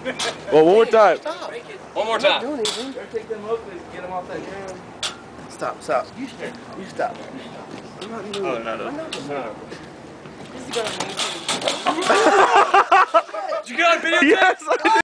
Well, one more time. Stop. One more time. I'm not doing anything. Take them up and get them off that ground. Stop. You stop. I'm not doing Oh, no. This is gonna maintain. Did you get on video? Yes, I did.